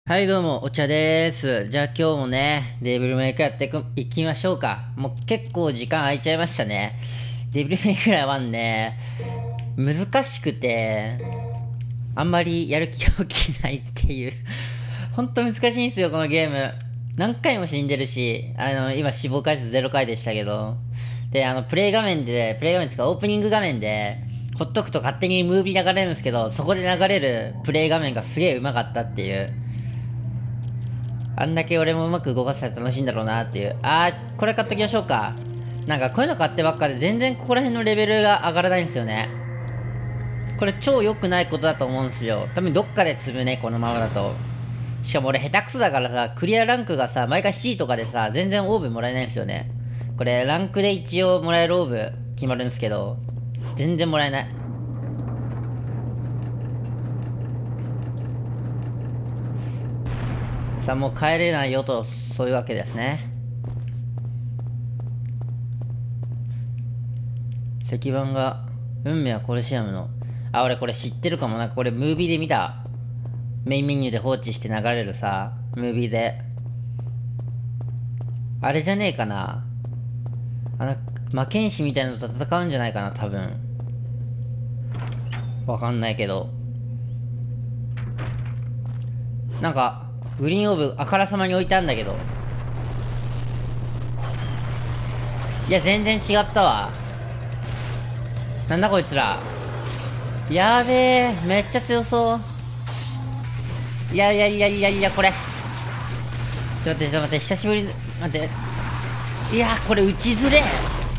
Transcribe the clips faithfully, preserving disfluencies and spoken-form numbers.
はいどうも、お茶です。じゃあ今日もね、デビルメイクやっていくいきましょうか。もう結構時間空いちゃいましたね。デビルメイクワンね、難しくて、あんまりやる気が起きないっていう。ほんと難しいんですよ、このゲーム。何回も死んでるし、あの、今死亡回数ゼロ回でしたけど。で、あの、プレイ画面で、プレイ画面っていうかオープニング画面で、ほっとくと勝手にムービー流れるんですけど、そこで流れるプレイ画面がすげえ上手かったっていう。あんだけ俺もうまく動かせたら楽しいんだろうなっていう。あー、これ買っときましょうか。なんかこういうの買ってばっかで全然ここら辺のレベルが上がらないんですよね。これ超良くないことだと思うんですよ。多分どっかで積むね、このままだと。しかも俺下手くそだからさ、クリアランクがさ、毎回 C とかでさ、全然オーブもらえないんですよね。これランクで一応もらえるオーブ決まるんですけど、全然もらえない。さあもう帰れないよと、そういうわけですね。石板が、運命はコルシアムの。あ、俺これ知ってるかも。なんかこれムービーで見た。メインメニューで放置して流れるさ、ムービーで。あれじゃねえかな。あの、魔剣士みたいなのと戦うんじゃないかな、多分。わかんないけど。なんか、グリーンオーブあからさまに置いてあるんだけど。いや、全然違ったわ。なんだこいつら。やべえ、めっちゃ強そう。いやいやいやいやいや、これ。ちょっと待って、ちょっと待って、久しぶりに、待って。いやこれ打ちづれ。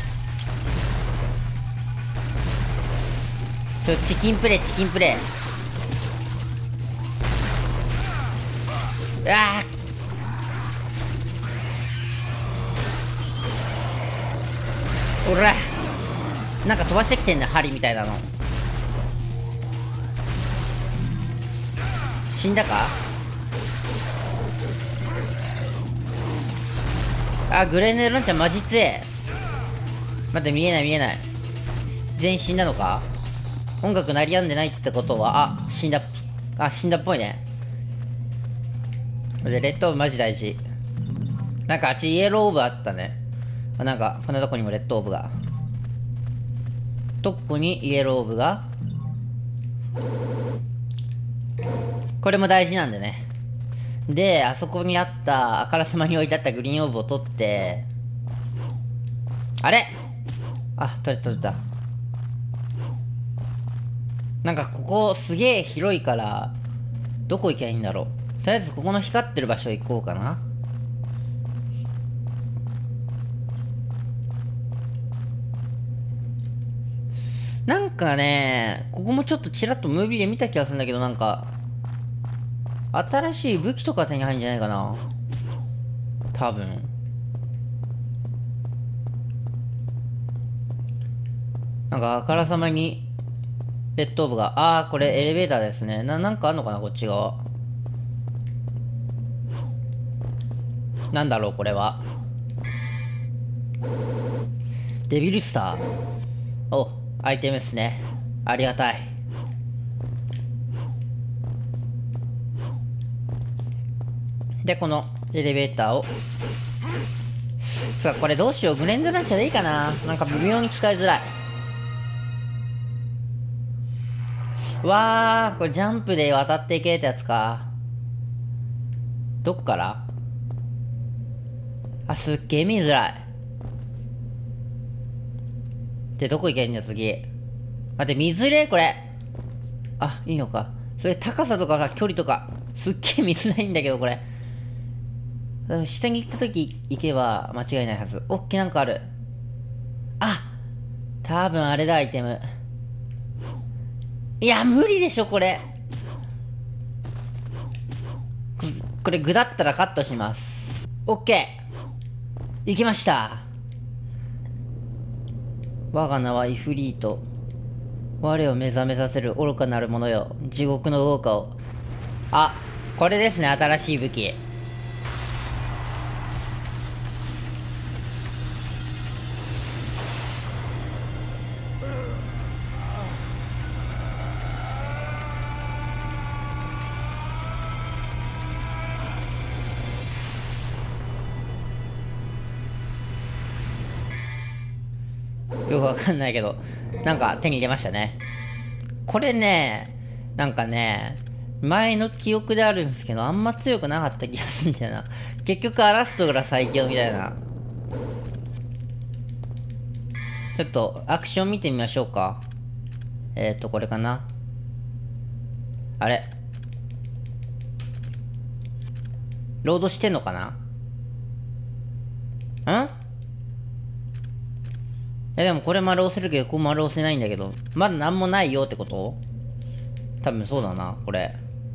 ちょ、チキンプレイ、チキンプレイ。うわー、おら。なんか飛ばしてきてんね、針みたいなの。死んだか。あ、グレネードランチャーマジ強え。待って、見えない見えない。全員死んだのか。音楽鳴りやんでないってことは、あ、死んだ。あ、死んだっぽいね。で、レッドオーブマジ大事。なんかあっちイエローオーブあったね。あ、なんか、こんなとこにもレッドオーブが。と、ここにイエローオーブが。これも大事なんでね。で、あそこにあった、あからさまに置いてあったグリーンオーブを取って、あれあ、取れた取れた。なんかここすげえ広いから、どこ行けばいいんだろう。とりあえずここの光ってる場所行こうかな。なんかね、ここもちょっとちらっとムービーで見た気がするんだけど、なんか、新しい武器とか手に入るんじゃないかな。多分。なんかあからさまに、レッドオーブが、あー、これエレベーターですね。な、なんかあんのかな、こっち側。なんだろう、これは。デビルスター。お、アイテムですね。ありがたい。で、このエレベーターを。さあ、これどうしよう。グレンドランチャーでいいかな。なんか微妙に使いづらい。わー、これジャンプで渡っていけってやつか。どっから。あ、すっげえ見づらい。で、どこ行けんの次。待って、見づれこれ。あ、いいのか。それ高さとかさ、距離とか、すっげえ見づらいんだけど、これ。下に行った時行けば間違いないはず。おっきなんかある。あ、多分あれだ、アイテム。いや、無理でしょ、これ。ここれ具だったらカットします。オッケー。行きました。我が名はイフリート。我を目覚めさせる愚かなる者よ。地獄の豪華を。あ、これですね、新しい武器。 よくわかんないけど、なんか手に入れましたね。これね、なんかね、前の記憶であるんですけど、あんま強くなかった気がするんだよな。結局アラストが最強みたいな。ちょっとアクション見てみましょうか。えっと、これかな。あれロードしてんのかなんえ、でもこれ丸押せるけど、ここ丸押せないんだけど。まだなんもないよってこと？多分そうだな、これ。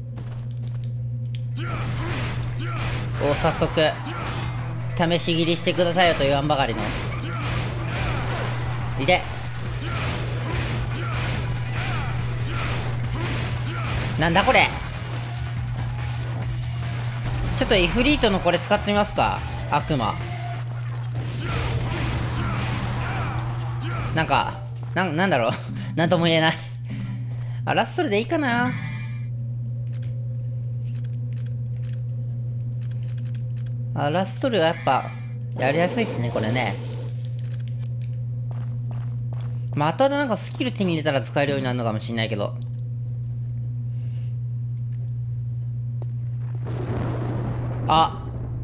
お、早速、試し切りしてくださいよと言わんばかりの。いで。なんだこれ。ちょっとイフリートのこれ使ってみますか。悪魔。なんか、なん、なんだろう。なんとも言えない。あ、ラストルでいいかな。あ、ラストルはやっぱ、やりやすいっすね、これね。まあ、後でなんかスキル手に入れたら使えるようになるのかもしれないけど。あ。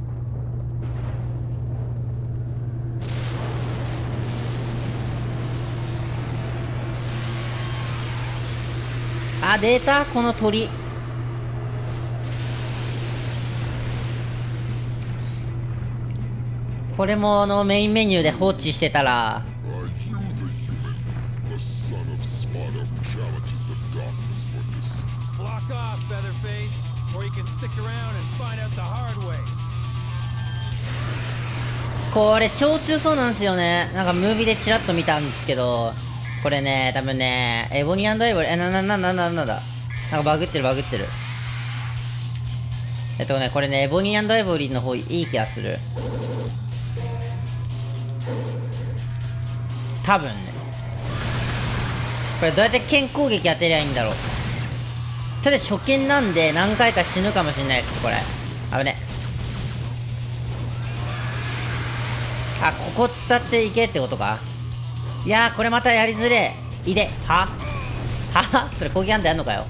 あ、データこの鳥。これもあのメインメニューで放置してたら、これ超強そうなんですよね。なんかムービーでチラッと見たんですけど、これね、多分ね、エボニー&アイボリー、え、な、な、な、な、な、なんだ。なんかバグってるバグってる。えっとね、これね、エボニー&アイボリーの方いい気がする。多分ね。これどうやって剣攻撃当てりゃいいんだろう。それ初見なんで何回か死ぬかもしれないです、これ。危ね。あ、ここ伝っていけってことか。いやー、これまたやりづれえ。いで、ははそれ攻撃あんだやんのかよ。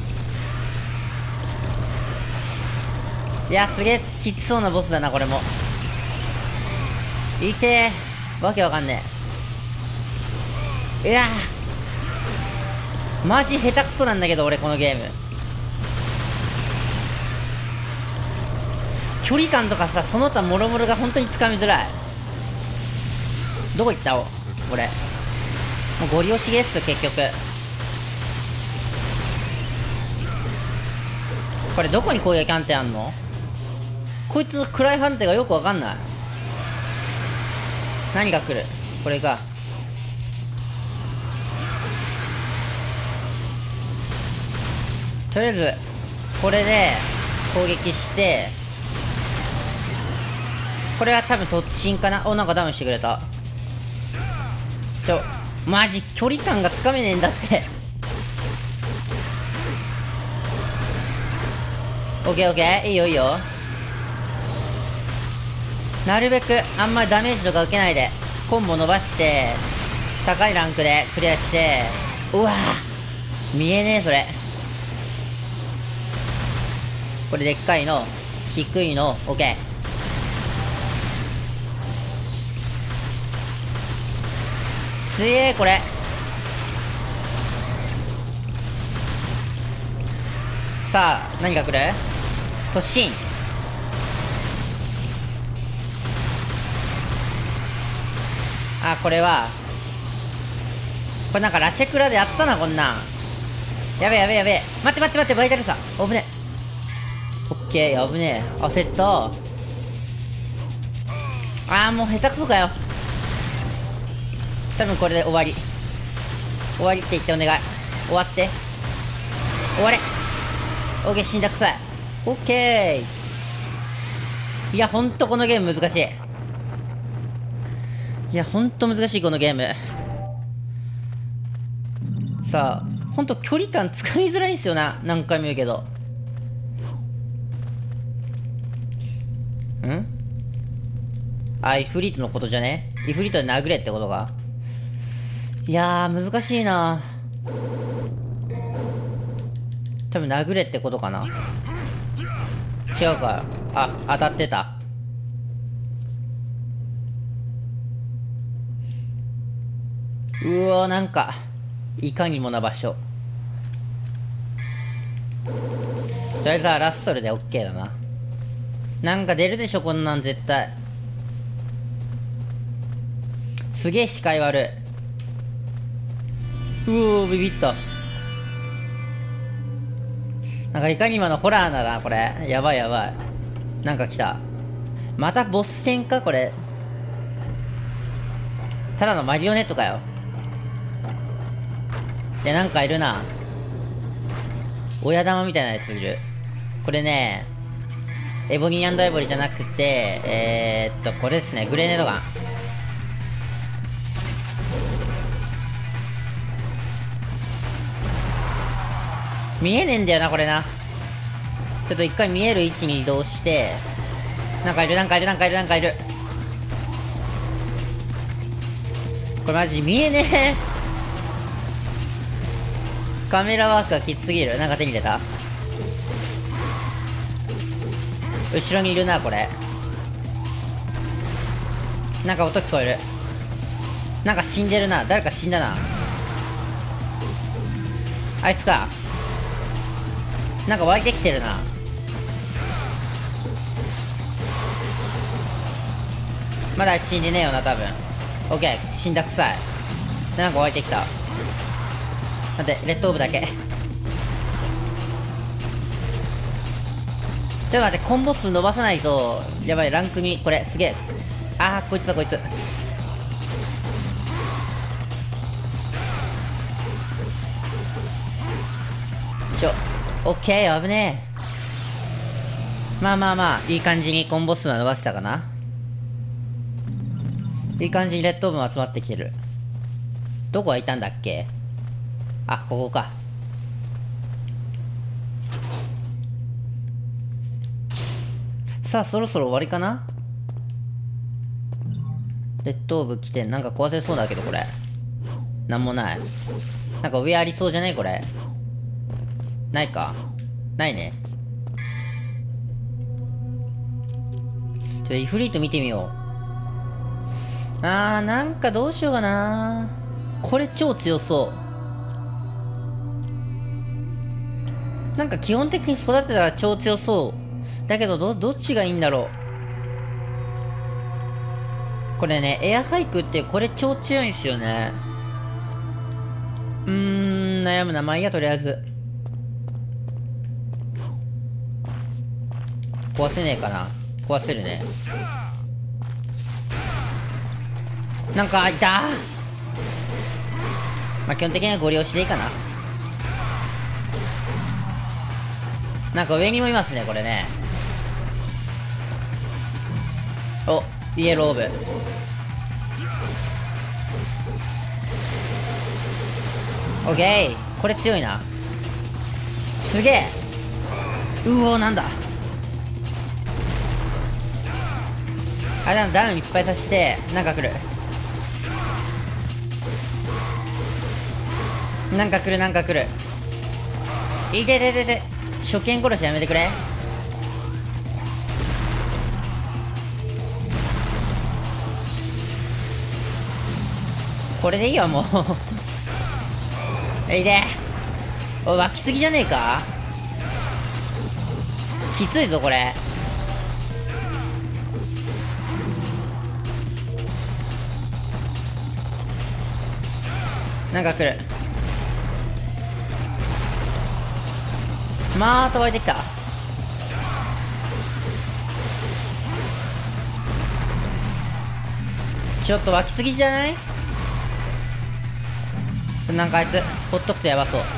いや、すげえきつそうなボスだな、これも。いてー。わけわかんねえ。いやー。マジ下手くそなんだけど、俺、このゲーム。距離感とかさ、その他もろもろが本当につかみづらい。どこ行ったお俺。もうゴリ押しゲース結局。これどこに攻撃判定あんの？こいつ暗い判定がよくわかんない。何が来る？これか。とりあえずこれで攻撃して、これは多分突進かな。お、なんかダウンしてくれた。ちょマジ距離感がつかめねえんだって。オッケーオッケー、いいよいいよ。なるべくあんまりダメージとか受けないでコンボ伸ばして高いランクでクリアして。うわー、見えねえそれ。これでっかいの低いの OK。 強えこれ。さあ何が来る？突進。あ、これはこれなんかラチェクラでやったな、こんなん。やべえやべえやべえ。待って待って待って、バイタルさ危ねえ。オッケー、危ねえ。焦った。あーもう下手くそかよ。多分これで終わり。終わりって言ってお願い。終わって。終われ。オッケー、死んだくさい。オッケー。いや、ほんとこのゲーム難しい。いや、ほんと難しい、このゲーム。さあ、ほんと距離感つかみづらいんすよな。何回も言うけど。んあ、イフリートのことじゃね？イフリートで殴れってことか。 いやー難しいな。多分殴れってことかな。違うか。あ、当たってた。うわー、なんかいかにもな場所。とりあえずはラストルで OK だな。なんか出るでしょこんなん絶対。すげえ視界悪い。うおービビった。なんかいかにものホラーだなこれ。やばいやばい。なんか来た。またボス戦かこれ。ただのマリオネットかよ。いやなんかいるな。親玉みたいなやついる。これねエボニー&エボリじゃなくてえー、っとこれですね。グレネードガン。見えねえんだよなこれな。ちょっと一回見える位置に移動して。なんかいるなんかいるなんかいるなんかいる。これマジ見えねえ。カメラワークがきつすぎる。なんか手に入れた。後ろにいるなこれ。なんか音聞こえる。なんか死んでるな。誰か死んだな。あいつか。なんか湧いてきてるな。まだあいつ死んでねえよな多分。オッケー死んだくさい。なんか湧いてきた。待ってレッドオーブだけ。ちょっと待って、コンボ数伸ばさないとやばい。ランクにこれすげえ。あーこいつだこいつ。ちょオッケー危ねえ。まあまあまあいい感じにコンボ数は伸ばせたかな。いい感じにレッドオーブも集まってきてる。どこがいたんだっけ。あ、ここか。さあそろそろ終わりかな。レッドオーブ来てなんか壊せそうだけどこれなんもない。なんか上ありそうじゃないこれ。ないか。ないね。ちょっとイフリート見てみよう。あーなんかどうしようかな。これ超強そう。なんか基本的に育てたら超強そうだけど、どどっちがいいんだろう。これねエアハイクってこれ超強いんすよね。うーん悩むな。まあいいやとりあえず。壊せねえかな。壊せるね。なんかいた。まあ基本的にはご利用しでいいかな。なんか上にもいますねこれね。おイエローオーブ。オッケーこれ強いな。すげえ。うおーなんだあれだ。ダウンいっぱいさせてなんか来る。なんか来るなんか来る。いてててて。初見殺しやめてくれ。これでいいわもういて。おい湧きすぎじゃねえか。きついぞこれ。なんか来る。また湧いてきた。ちょっと湧きすぎじゃない。なんかあいつほっとくとやばそう。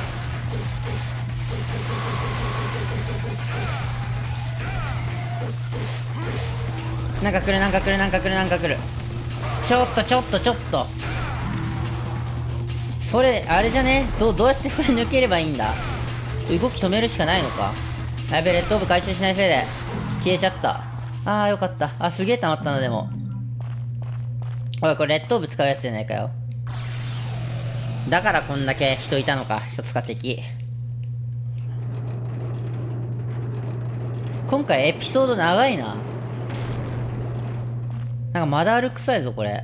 なんか来るなんか来るなんか来るなんか来る。ちょっとちょっとちょっとそれあれじゃね。どうどうやってそれ抜ければいいんだ。動き止めるしかないのか。やべレッドオーブ回収しないせいで消えちゃった。あーよかった。あすげえ溜まったな。でもおいこれレッドオーブ使うやつじゃないかよ。 だからこんだけ人いたのか、一つか敵。今回エピソード長いな。なんかまだ歩くさいぞ、これ。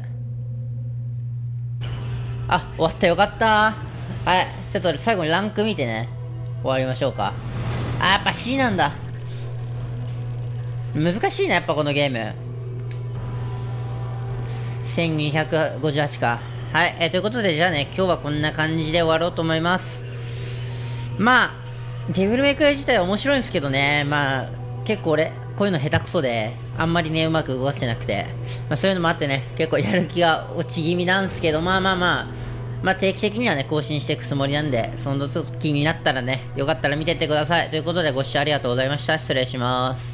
あ、終わった、よかった。はい、ちょっと最後にランク見てね、終わりましょうか。あ、やっぱ C なんだ。難しいな、やっぱこのゲーム。せんにひゃくごじゅうはちか。はい、えー、ということで、じゃあね、今日はこんな感じで終わろうと思います。まあ、デビルメイクライ自体は面白いんですけどね、まあ、結構俺、こういうの下手くそで、あんまりね、うまく動かせてなくて、まあ、そういうのもあってね、結構やる気が落ち気味なんですけど、まあまあまあ、まあ定期的にはね、更新していくつもりなんで、その時になったらね、よかったら見てってください。ということで、ご視聴ありがとうございました。失礼します。